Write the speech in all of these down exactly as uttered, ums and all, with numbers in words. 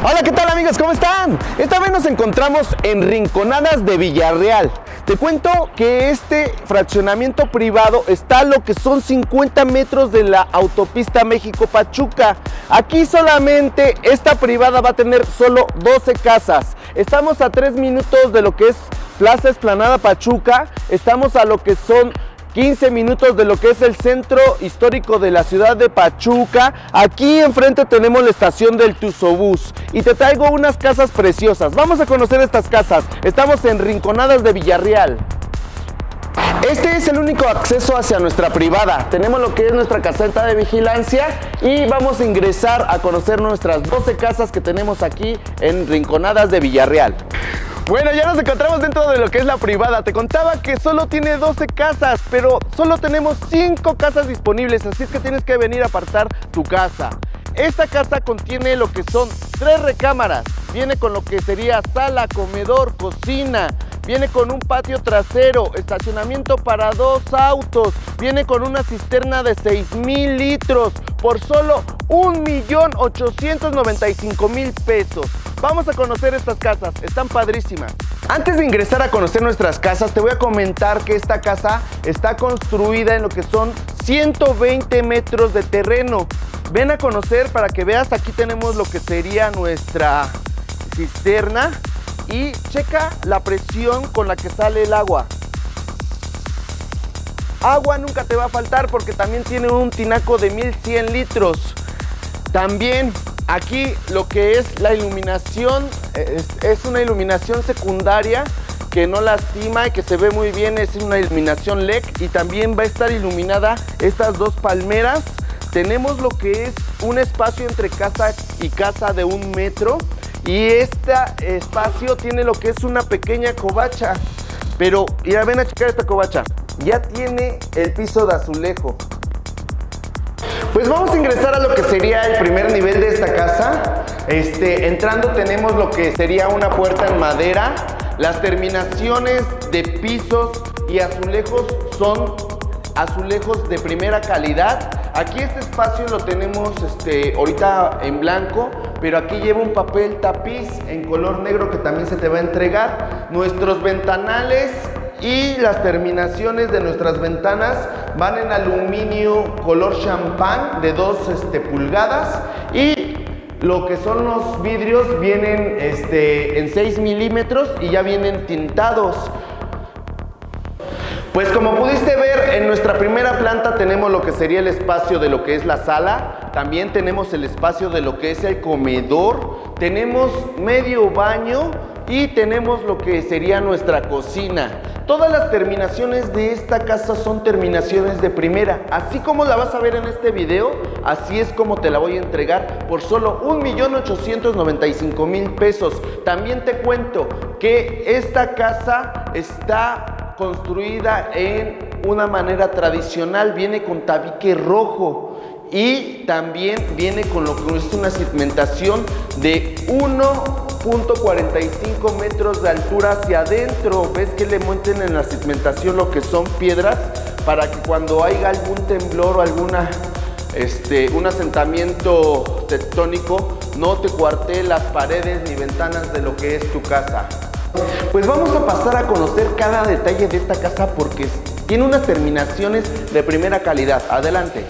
Hola, ¿qué tal amigos? ¿Cómo están? Esta vez nos encontramos en Rinconadas de Villarreal. Te cuento que este fraccionamiento privado está a lo que son cincuenta metros de la autopista México-Pachuca. Aquí solamente esta privada va a tener solo doce casas. Estamos a tres minutos de lo que es Plaza Explanada Pachuca. Estamos a lo que son quince minutos de lo que es el centro histórico de la ciudad de Pachuca. Aquí enfrente tenemos la estación del Tuzobús y te traigo unas casas preciosas. Vamos a conocer estas casas. Estamos en Rinconadas de Villarreal. Este es el único acceso hacia nuestra privada. Tenemos lo que es nuestra caseta de vigilancia y vamos a ingresar a conocer nuestras doce casas que tenemos aquí en Rinconadas de Villarreal. Bueno, ya nos encontramos dentro de lo que es la privada. Te contaba que solo tiene doce casas, pero solo tenemos cinco casas disponibles, así es que tienes que venir a apartar tu casa. Esta casa contiene lo que son tres recámaras, viene con lo que sería sala, comedor, cocina, viene con un patio trasero, estacionamiento para dos autos, viene con una cisterna de seis mil litros por solo un millón ochocientos noventa y cinco mil pesos. Vamos a conocer estas casas, están padrísimas. Antes de ingresar a conocer nuestras casas, te voy a comentar que esta casa está construida en lo que son ciento veinte metros de terreno. Ven a conocer para que veas, aquí tenemos lo que sería nuestra cisterna y checa la presión con la que sale el agua. Agua nunca te va a faltar porque también tiene un tinaco de mil cien litros. También aquí lo que es la iluminación es, es una iluminación secundaria que no lastima y que se ve muy bien, es una iluminación L E D y también va a estar iluminada estas dos palmeras. Tenemos lo que es un espacio entre casa y casa de un metro y este espacio tiene lo que es una pequeña covacha, pero mira, ven a checar esta covacha, ya tiene el piso de azulejo. Pues vamos a ingresar a lo que sería el primer nivel de esta casa. Este, entrando tenemos lo que sería una puerta en madera. Las terminaciones de pisos y azulejos son azulejos de primera calidad. Aquí este espacio lo tenemos este, ahorita en blanco, pero aquí lleva un papel tapiz en color negro que también se te va a entregar. Nuestros ventanales y las terminaciones de nuestras ventanas van en aluminio color champán de dos este, pulgadas y lo que son los vidrios vienen este, en seis milímetros y ya vienen tintados. Pues como pudiste ver, en nuestra primera planta tenemos lo que sería el espacio de lo que es la sala, también tenemos el espacio de lo que es el comedor, tenemos medio baño y tenemos lo que sería nuestra cocina. Todas las terminaciones de esta casa son terminaciones de primera, así como la vas a ver en este video, así es como te la voy a entregar por solo un millón ochocientos noventa y cinco mil pesos. También te cuento que esta casa está construida en una manera tradicional, viene con tabique rojo y también viene con lo que es una cimentación de uno punto cuarenta y cinco metros de altura hacia adentro. Ves que le monten en la cimentación lo que son piedras para que cuando haya algún temblor o alguna este, un asentamiento tectónico no te cuartee las paredes ni ventanas de lo que es tu casa. Pues vamos a pasar a conocer cada detalle de esta casa porque tiene unas terminaciones de primera calidad. Adelante.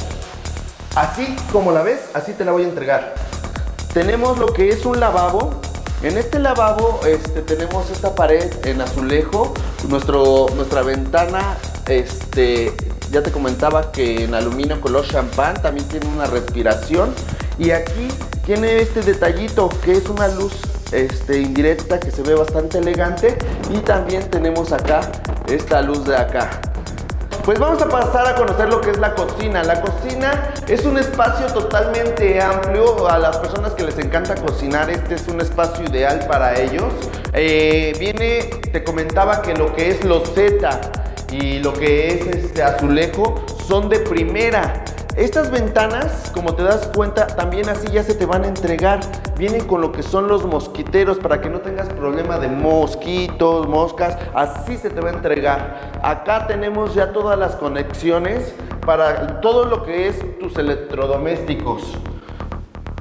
Así como la ves, así te la voy a entregar. Tenemos lo que es un lavabo. En este lavabo este, tenemos esta pared en azulejo. Nuestro, nuestra ventana, este, ya te comentaba que en aluminio color champán, también tiene una respiración. Y aquí tiene este detallito que es una luz Este, indirecta que se ve bastante elegante y también tenemos acá esta luz de acá. Pues vamos a pasar a conocer lo que es la cocina. La cocina es un espacio totalmente amplio. A las personas que les encanta cocinar, este es un espacio ideal para ellos. Eh, viene, te comentaba que lo que es loseta y lo que es este azulejo son de primera. Estas ventanas, como te das cuenta, también así ya se te van a entregar. Vienen con lo que son los mosquiteros para que no tengas problema de mosquitos, moscas. Así se te va a entregar. Acá tenemos ya todas las conexiones para todo lo que es tus electrodomésticos.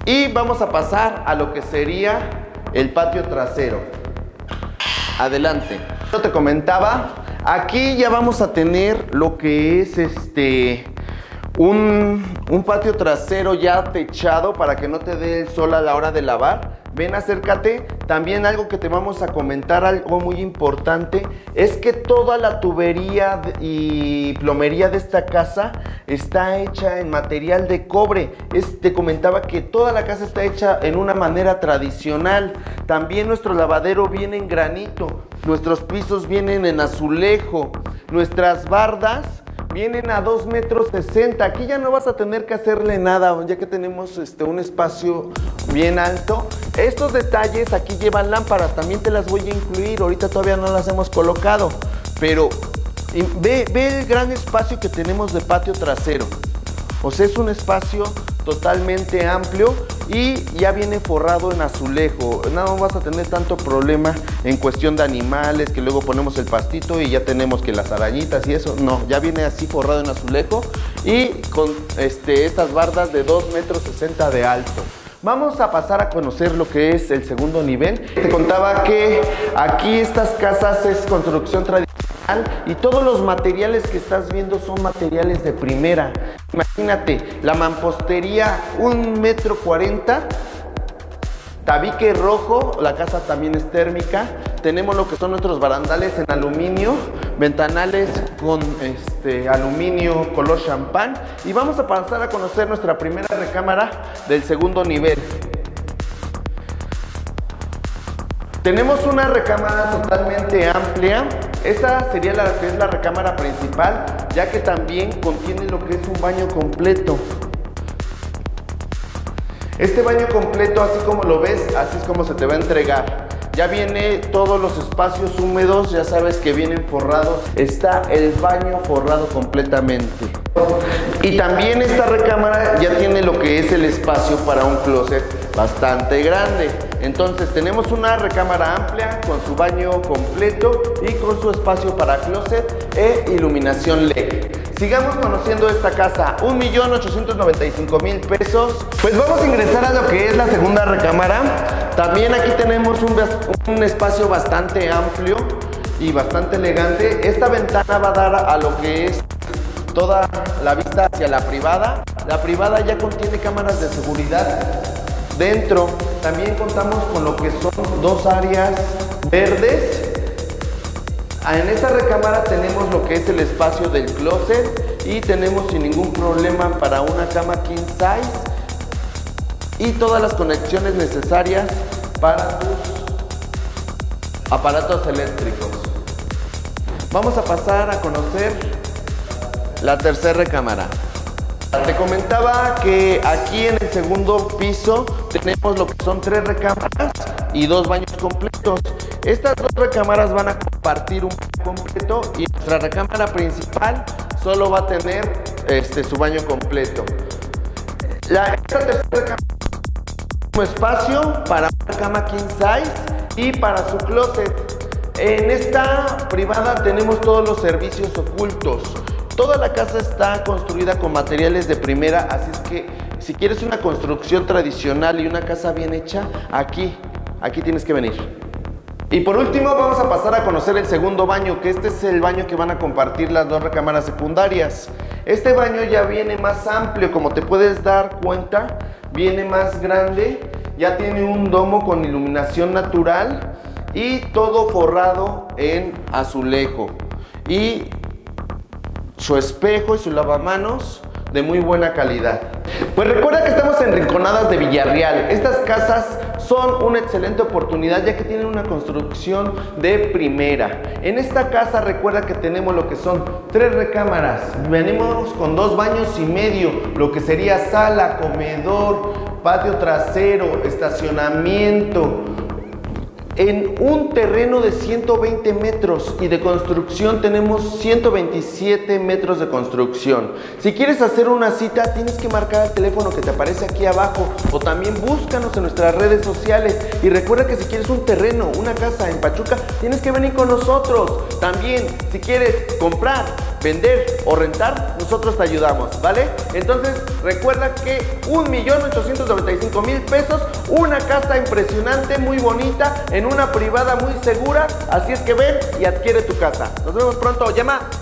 Y vamos a pasar a lo que sería el patio trasero. Adelante. Yo te comentaba, aquí ya vamos a tener lo que es este un, un patio trasero ya techado para que no te dé el sol a la hora de lavar. Ven, acércate. También algo que te vamos a comentar, algo muy importante, es que toda la tubería y plomería de esta casa está hecha en material de cobre. Es, te comentaba que toda la casa está hecha en una manera tradicional. También nuestro lavadero viene en granito, nuestros pisos vienen en azulejo, nuestras bardas vienen a dos metros sesenta. Aquí ya no vas a tener que hacerle nada, ya que tenemos este, un espacio bien alto. Estos detalles aquí llevan lámparas, también te las voy a incluir. Ahorita todavía no las hemos colocado, pero ve, ve el gran espacio que tenemos de patio trasero. O sea, es un espacio totalmente amplio y ya viene forrado en azulejo. No vas a tener tanto problema en cuestión de animales, que luego ponemos el pastito y ya tenemos que las arañitas y eso. No, ya viene así forrado en azulejo y con este, estas bardas de dos metros sesenta de alto. Vamos a pasar a conocer lo que es el segundo nivel. Te contaba que aquí estas casas es construcción tradicional y todos los materiales que estás viendo son materiales de primera. Imagínate, la mampostería un metro cuarenta, tabique rojo, la casa también es térmica. Tenemos lo que son nuestros barandales en aluminio, ventanales con este aluminio color champán. Y vamos a pasar a conocer nuestra primera recámara del segundo nivel. Tenemos una recámara totalmente amplia. Esta sería la que es la recámara principal, ya que también contiene lo que es un baño completo. Este baño completo, así como lo ves, así es como se te va a entregar. Ya viene todos los espacios húmedos, ya sabes que vienen forrados. Está el baño forrado completamente. Y también esta recámara ya tiene lo que es el espacio para un closet bastante grande. Entonces tenemos una recámara amplia con su baño completo y con su espacio para closet e iluminación L E D. Sigamos conociendo esta casa, un millón ochocientos noventa y cinco mil pesos. Pues vamos a ingresar a lo que es la segunda recámara. También aquí tenemos un, un espacio bastante amplio y bastante elegante. Esta ventana va a dar a lo que es toda la vista hacia la privada. La privada ya contiene cámaras de seguridad dentro. También contamos con lo que son dos áreas verdes. En esta recámara tenemos lo que es el espacio del closet y tenemos sin ningún problema para una cama king size y todas las conexiones necesarias para tus aparatos eléctricos. Vamos a pasar a conocer la tercera recámara. Te comentaba que aquí en el segundo piso tenemos lo que son tres recámaras y dos baños completos. Estas dos recámaras van a compartir un baño completo y nuestra recámara principal solo va a tener este, su baño completo. La, esta tercera recámara tiene un espacio para una cama king size y para su closet. En esta privada tenemos todos los servicios ocultos. Toda la casa está construida con materiales de primera, así es que si quieres una construcción tradicional y una casa bien hecha, aquí, aquí tienes que venir. Y por último vamos a pasar a conocer el segundo baño, que este es el baño que van a compartir las dos recámaras secundarias. Este baño ya viene más amplio, como te puedes dar cuenta, viene más grande, ya tiene un domo con iluminación natural y todo forrado en azulejo. Y su espejo y su lavamanos de muy buena calidad. Pues recuerda que estamos en Rinconadas de Villarreal. Estas casas son una excelente oportunidad ya que tienen una construcción de primera. En esta casa recuerda que tenemos lo que son tres recámaras. Venimos con dos baños y medio, lo que sería sala, comedor, patio trasero, estacionamiento. En un terreno de ciento veinte metros y de construcción tenemos ciento veintisiete metros de construcción. Si quieres hacer una cita tienes que marcar el teléfono que te aparece aquí abajo o también búscanos en nuestras redes sociales. Y recuerda que si quieres un terreno, una casa en Pachuca, tienes que venir con nosotros. También si quieres comprar vender o rentar, nosotros te ayudamos, ¿vale? Entonces recuerda que un millón ochocientos noventa y cinco mil pesos, una casa impresionante, muy bonita, en una privada muy segura, así es que ven y adquiere tu casa. Nos vemos pronto, llama.